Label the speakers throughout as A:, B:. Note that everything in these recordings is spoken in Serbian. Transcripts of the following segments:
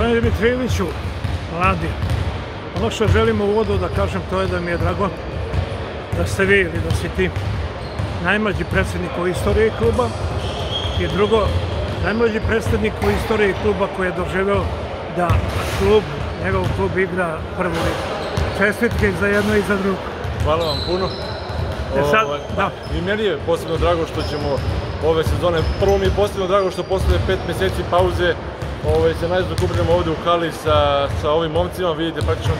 A: Gospodine Dimitrijeviću, mladi, ono što želim u uvodu da kažem to je da mi je drago da ste vi ili da si ti najmlađi predsjednik u istoriji kluba i drugo, najmlađi predsjednik u istoriji kluba koji je doživeo da njegov klub igra prvu ligu. Čestitke i za jedno i za drugo.
B: Hvala vam puno. I meni je posebno drago što ćemo ove sezone, prvo mi je posebno drago što posle 5 mjeseci pauze se najzad okupljamo ovdje u hali sa ovim momcima. Vidite praktično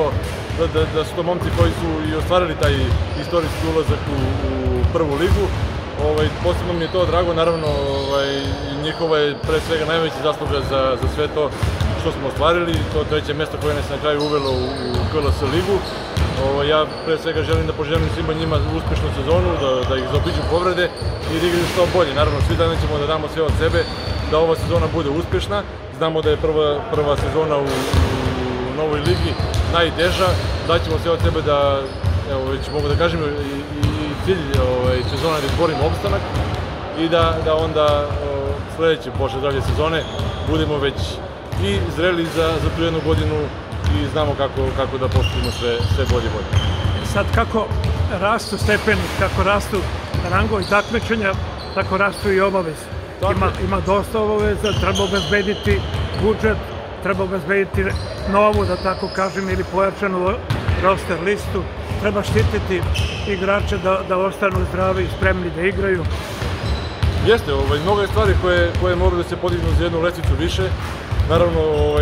B: da su to momci koji su i ostvarili taj istorijski ulazak u prvu ligu. Posebno mi je to drago, naravno njihova je pre svega najveća zasluga za sve to što smo ostvarili, to treće mjesto koje nas na kraju uvelo u KLS ligu. Ja pre svega želim da poželim svima njima uspješnu sezonu, da ih zaobiđu povrede i da igraju što bolje. Naravno, svi dani ćemo da damo sve od sebe da ova sezona bude uspješna. Znamo da je prva sezona u novoj ligi najteža. Daćemo sve od sebe da, evo već mogu da kažem, i cilj sezona da izborimo opstanak i da onda sljedeće Bože zdravlje sezone budemo već i zreli za tu jednu godinu i znamo kako da postavimo sve bolje i bolje.
A: Sad kako rastu stepeni, kako rastu rangovi takmičenja, tako rastu i obaveze. Ima dosta obaveza, treba obezbediti budžet, treba obezbediti novu, da tako kažem, ili pojačanu roster listu, treba štititi igrače da ostanu zdravi i spremni da igraju.
B: Jeste, mnogo je stvari koje moraju da se podignu za jednu lestvicu više. Naravno,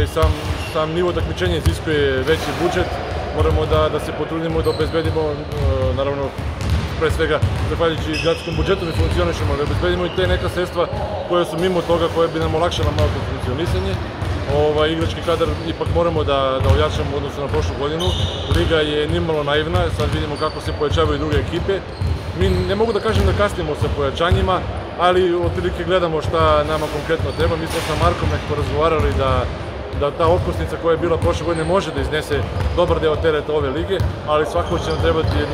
B: sam nivo takmičenja iziskuje veći budžet, moramo da se potrudimo da obezbedimo, naravno, pre svega, zahvaljujući gradskom budžetu mi funkcionišemo, da obezbedimo i te neka sredstva koje su mimo toga, koje bi nam olakšala malo funkcionisanje. Igrački kadar ipak moramo da ojačamo u odnosu na prošlu godinu. Liga je nimalo naivna, sad vidimo kako se pojačavaju druge ekipe. Mi ne mogu da kažem da kasnimo sa pojačanjima, ali otprilike gledamo šta nama konkretno treba. Mi smo sa Markom nekako razgovarali da ta okosnica koja je bila prošle godine može da iznese dobar deo tereta ove lige, ali svakako će nam trebati jedno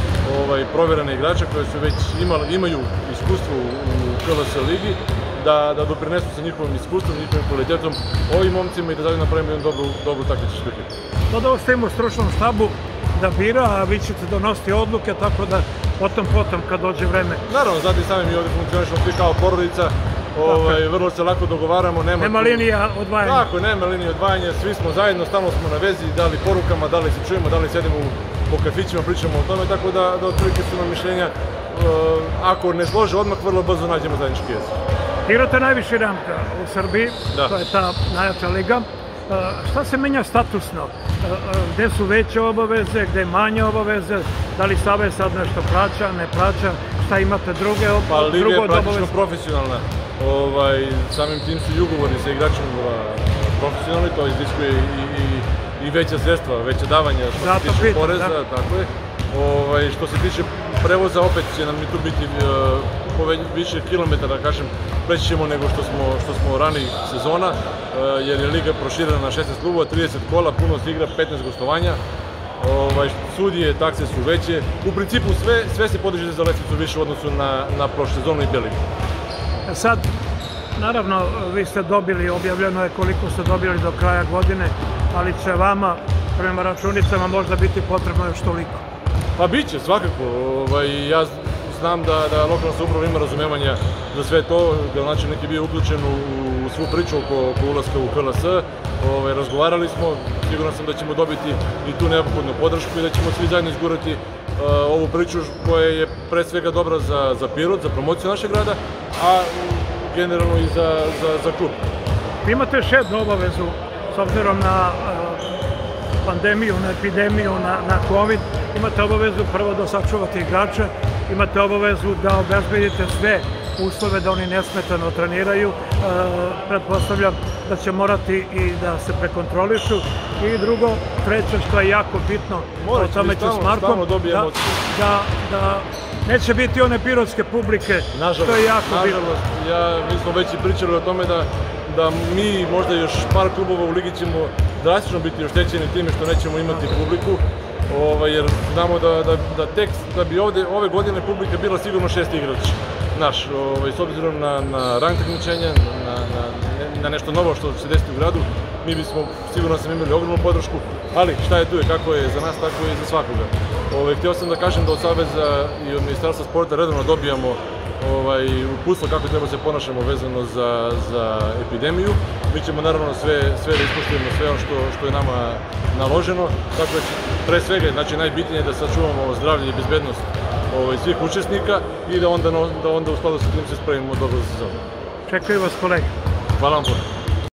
B: 3 provjerene igrača koje su već imaju iskustvo u KLS ligi, da doprinesu sa njihovim iskustvom, njihovim kvalitetom ovim momcima i da zajedno napravimo jednu dobru taktičku ekipu.
A: Sada ostavimo u stručnom štabu da bira, a vi ćete donositi odluke, tako da potom kad dođe vreme.
B: Naravno, znate sami mi ovdje funkcionišemo svi kao porodica, vrlo se lako dogovaramo.
A: Nema linija odvajanja.
B: Tako, nema linije odvajanja, svi smo zajedno, stalno smo na vezi, da li porukama, da li se čujemo, da li sedemo po kafićima, pričamo o tome, tako da otprilike su nam mišljenja, ako ne slože odmah, vrlo brzo nađemo zajednički jezik.
A: Igrate najviši rang u Srbiji, to je ta najjača liga. Šta se menja statusno? Gde su veće obaveze, gde manje obaveze? Da li Savez sad nešto plaća, ne plaća? Šta imate druge obaveze?
B: Pa liga je praktično profesionalna. Samim tim su i ugovori sa igračima profesionalni, to iziskuje i veća sredstva, veća davanja što se tiče poreza, tako je. Što se tiče prevoza, opet će nam tu biti više kilometara, da kažem, preći ćemo nego što smo ranijih sezona, jer je liga proširena na 16 klubova, 30 kola, punost igra, 15 gostovanja, sudije, takse su veće, u principu sve se podiže za lestvicu više u odnosu na prošlu sezonu i B-ligu.
A: Sad, naravno, vi ste dobili, objavljeno je koliko ste dobili do kraja godine, ali će vama, prema računicama, možda biti potrebno još toliko.
B: Pa bit će, svakako. Ja znam da lokalna samouprava ima razumevanja za sve to, gradonačelnik je bio uključen u svu priču oko ulaska u KLS. Razgovarali smo, siguran sam da ćemo dobiti i tu neophodnu podršku i da ćemo svi zajedno izgurati ovu priču koja je pre svega dobra za Pirot, za promociju našeg grada, a generalno i za klub.
A: Vi imate još jednu obavezu, s obzirom na pandemiju, na epidemiju, na COVID, imate obavezu prvo da sačuvate igrače, imate obavezu da obezbedite sve uslove da oni nesmetano treniraju, pretpostavljam da će morati i da se prekontrolišu i drugo, treće što je jako bitno, o tome ću s Markom, da neće biti one pirotske publike, što je jako bitno.
B: Nažalost, mi smo već i pričali o tome da mi možda još par klubova u ligi ćemo drastično biti oštećeni time što nećemo imati publiku, jer znamo da bi ove godine publika bila sigurno 6 igrača naš, s obzirom na rang takmičenja, na nešto novo što će se desiti u gradu. mi bismo sigurno sam imali ogromnu podršku, ali šta je tu je, kako je za nas, tako je i za svakoga. Htio sam da kažem da od Saveza i od Ministarstva sporta redovno dobijamo uputstvo kako treba se ponašamo vezano za epidemiju. Mi ćemo naravno sve da ispoštujemo, sve ono što je nama naloženo. Dakle, pre svega, znači najbitnije je da sačuvamo zdravlje i bezbednost svih učesnika i da onda u skladu sa tim se spravimo dobro za sezonu.
A: Čekaju vas kolege.
B: Hvala vam puno.